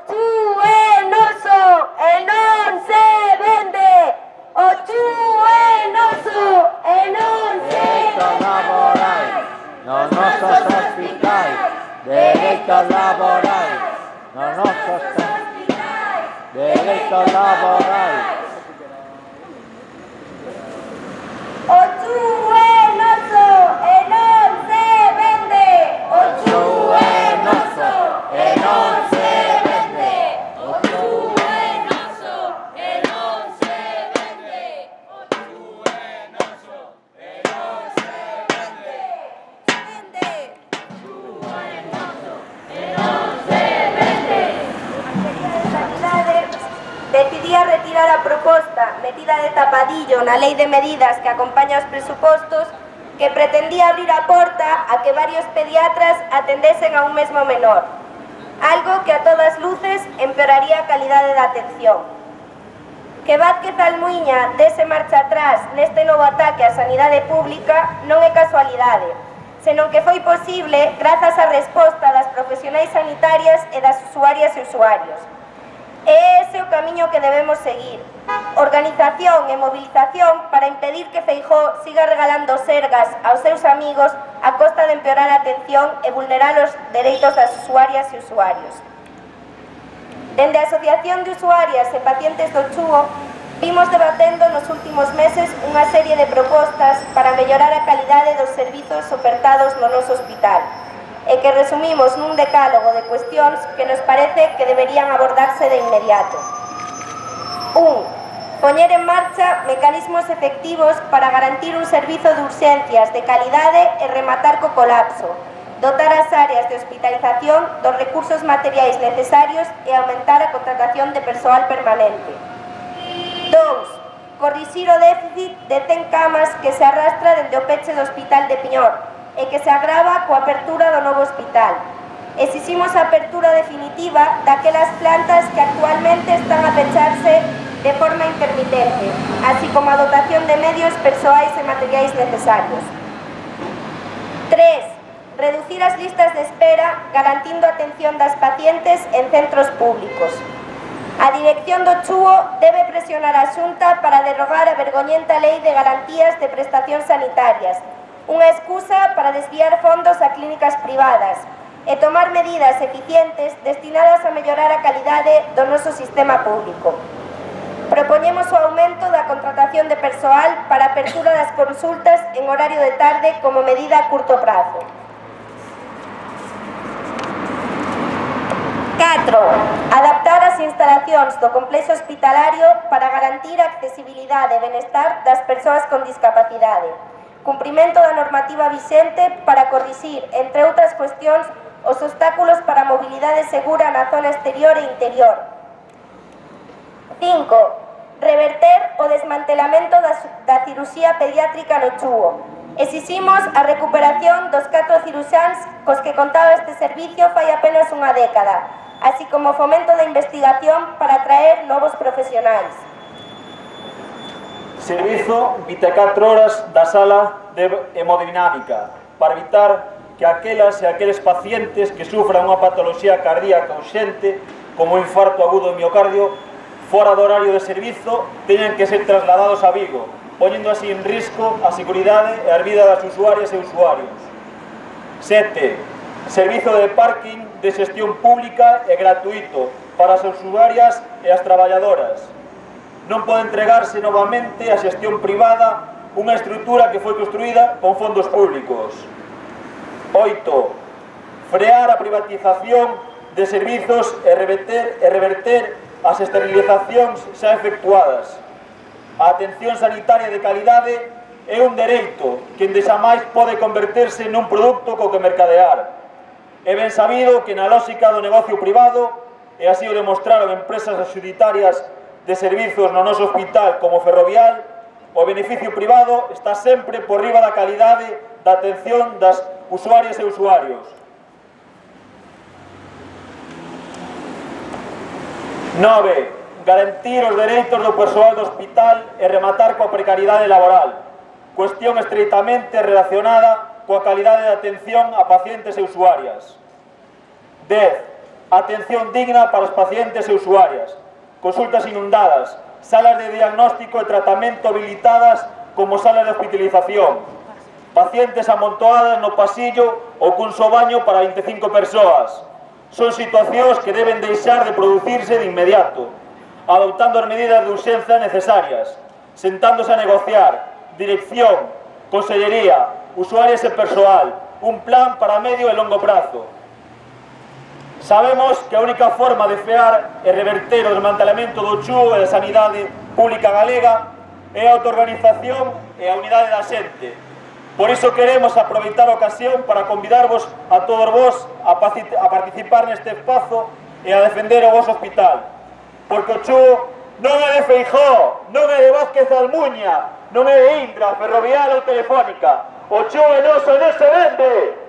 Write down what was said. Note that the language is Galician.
chuo é noso e non se vende. O chuo é noso e non se laborais nos nosos hospitais, dereitos laborais nos nosos hospitais, dereitos laborais. O chuo é noso e non se vende. O chuo é noso e non se vende. O chuo é noso e non se vende. O chuo é noso e non se vende. Vende. O chuo é noso e non se vende. A Sanidade decidía retirar a proposta metida de tapadillo na lei de medidas que acompaña os presupostos que pretendía abrir a porta a que varios pediatras atendesen a un mesmo menor, algo que a todas luces empeoraría a calidade da atención. Que Vázquez Almuiña dese marcha atrás neste novo ataque á sanidade pública non é casualidade, senón que foi posible grazas á resposta das profesionais sanitarias e das usuarias e usuarios. É ese o camiño que debemos seguir. Organización e movilización para impedir que Feijóo siga regalando sergas aos seus amigos a costa de empeorar a atención e vulnerar os dereitos das usuarias e usuarios. Dende a Asociación de Usuarias e Pacientes do Chuo, vimos debatendo nos últimos meses unha serie de propostas para mellorar a calidade dos servizos ofertados no noso hospital, e que resumimos nun decálogo de cuestións que nos parece que deberían abordarse de inmediato. 1. Poñer en marcha mecanismos efectivos para garantir un servizo de urxencias de calidade e rematar co colapso, dotar as áreas de hospitalización dos recursos materiais necesarios e aumentar a contratación de persoal permanente. 2. Corrixir o déficit de 100 camas que se arrastra dende o peche do Hospital de Piñor e que se agrava coa apertura do novo hospital. Exiximos a apertura definitiva daquelas plantas que actualmente están a pecharse de forma intermitente, así como a dotación de medios persoais e materiais necesarios. 3. Reducir as listas de espera garantindo a atención das pacientes en centros públicos. A dirección do Chuo debe presionar a Xunta para derrogar a vergoñenta lei de garantías de prestacións sanitarias, unha excusa para desviar fondos a clínicas privadas e tomar medidas eficientes destinadas a mellorar a calidade do noso sistema público. Propoñemos o aumento da contratación de persoal para a apertura das consultas en horario de tarde como medida a curto prazo. 4. Adaptar as instalacións do complexo hospitalario para garantir a accesibilidade e benestar das persoas con discapacidade. Cumprimento da normativa vixente para corrixir, entre outras cuestións, os obstáculos para a mobilidade segura na zona exterior e interior. 5. Reverter o desmantelamento da cirurxía pediátrica no Chuo. Exiximos a recuperación dos 4 ciruxáns cos que contaba este servicio fai apenas unha década, así como o fomento da investigación para atraer novos profesionais. Servizo 24 horas da sala de hemodinámica para evitar que aquelas e aqueles pacientes que sufran unha patoloxía cardíaca urxente como un infarto agudo do miocardio fora do horario de servizo teñan que ser trasladados a Vigo, poñendo así en risco a seguridade e a vida das usuarias e usuarios. 7. Servizo de parking de xestión pública e gratuito para as usuarias e as traballadoras. Non pode entregarse novamente a xestión privada unha estrutura que foi construída con fondos públicos. 8. Frear a privatización de servizos e reverter as esterilizacións xa efectuadas. A atención sanitaria de calidade é un dereito que endexamais pode converterse nun produto co que mercadear. É ben sabido que na lógica do negocio privado, e así o demostraron empresas adxudicatarias de servizos no noso hospital como Ferrovial, o beneficio privado está sempre por riba da calidade da atención das usuarias e usuarios. 9. Garantir os dereitos do persoal do hospital e rematar coa precariedade laboral, cuestión estreitamente relacionada coa calidade de atención a pacientes e usuarias. 10. atención digna para os pacientes e usuarias, consultas inundadas, salas de diagnóstico e tratamento habilitadas como salas de hospitalización, pacientes amontoadas no pasillo ou cun só baño para 25 persoas. Son situacións que deben deixar de producirse de inmediato, adoptando as medidas de urxencia necesarias, sentándose a negociar, dirección, consellería, usuarios e persoal, un plan para medio e longo prazo. Sabemos que a única forma de frear e reverter o desmantelamento do CHU e da sanidade pública galega é a autoorganización e a unidade da xente. Por iso queremos aproveitar a ocasión para convidarvos a todos vos a participar neste espazo e a defender o vosso hospital. Porque o CHU non é de Feijóo, non é de Vázquez Almuña, non é de Indra, Ferrovial ou Telefónica. O CHU é noso e non se vende!